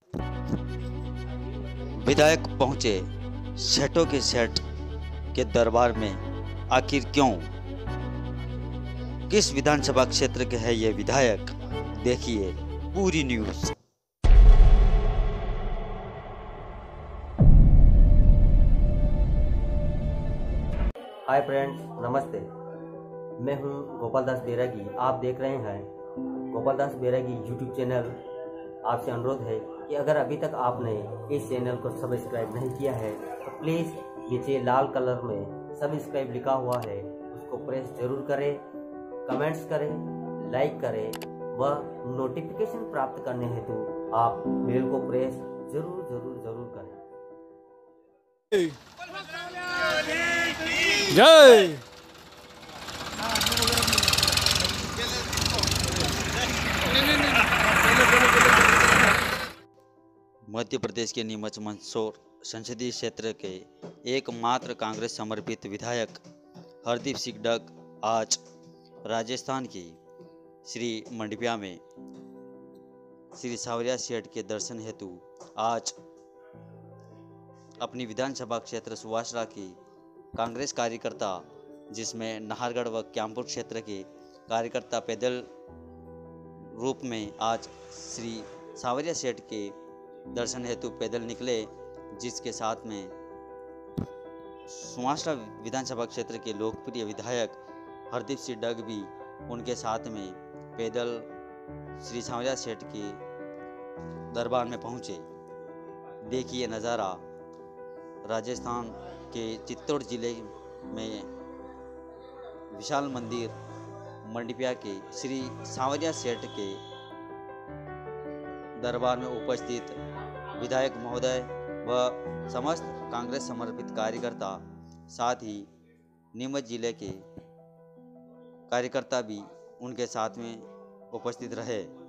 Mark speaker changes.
Speaker 1: विधायक पहुंचे सेठों के सेठ के दरबार में, आखिर क्यों? किस विधानसभा क्षेत्र के है ये विधायक? देखिए पूरी न्यूज़।
Speaker 2: हाय फ्रेंड्स, नमस्ते। मैं हूं गोपाल दास बैरागी। आप देख रहे हैं गोपाल दास बैरागी यूट्यूब चैनल। आपसे अनुरोध है कि अगर अभी तक आपने इस चैनल को सब्सक्राइब नहीं किया है तो प्लीज़ नीचे लाल कलर में सब्सक्राइब लिखा हुआ है, उसको प्रेस जरूर करें, कमेंट्स करें, लाइक करें व नोटिफिकेशन प्राप्त करने हेतु आप बेल को प्रेस जरूर जरूर जरूर करें।
Speaker 3: जय
Speaker 1: मध्य प्रदेश के नीमच मंदसौर संसदीय क्षेत्र के एकमात्र कांग्रेस समर्पित विधायक हरदीप सिंह डग आज राजस्थान की श्री मंडपिया में श्री सावरिया सेठ के दर्शन हेतु आज अपनी विधानसभा क्षेत्र सुवासरा की कांग्रेस कार्यकर्ता, जिसमें नाहरगढ़ व क्यामपुर क्षेत्र के कार्यकर्ता पैदल रूप में आज श्री सावरिया सेठ के दर्शन हेतु पैदल निकले, जिसके साथ में सुवासरा विधानसभा क्षेत्र के लोकप्रिय विधायक हरदीप सिंह डग भी उनके साथ में पैदल श्री सावरिया सेठ के दरबार में पहुंचे। देखिए नज़ारा राजस्थान के चित्तौड़ जिले में विशाल मंदिर मंडपिया के श्री सावरिया सेठ के दरबार में उपस्थित विधायक महोदय व समस्त कांग्रेस समर्पित कार्यकर्ता, साथ ही नीमच जिले के कार्यकर्ता भी उनके साथ में उपस्थित रहे।